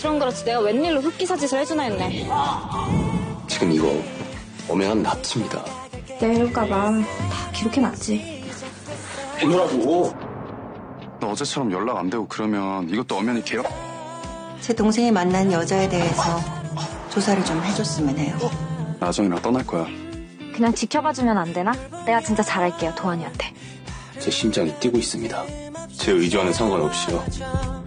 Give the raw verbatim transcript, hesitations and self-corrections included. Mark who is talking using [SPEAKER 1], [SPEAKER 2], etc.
[SPEAKER 1] 그럼 그렇지 내가 웬일로 흑기사 짓을 해주나 했네.
[SPEAKER 2] 지금 이거 엄연한 납치입니다.
[SPEAKER 3] 내가 이럴까봐 다 기록해놨지.
[SPEAKER 2] 해놓으라고.
[SPEAKER 4] 너 어제처럼 연락 안 되고 그러면 이것도 엄연히 개혁.
[SPEAKER 5] 제 동생이 만난 여자에 대해서 조사를 좀 해줬으면 해요.
[SPEAKER 4] 나정이랑 떠날 거야.
[SPEAKER 1] 그냥 지켜봐주면 안 되나? 내가 진짜 잘할게요, 도환이한테.
[SPEAKER 2] 제 심장이 뛰고 있습니다. 제 의지와는 상관없이요.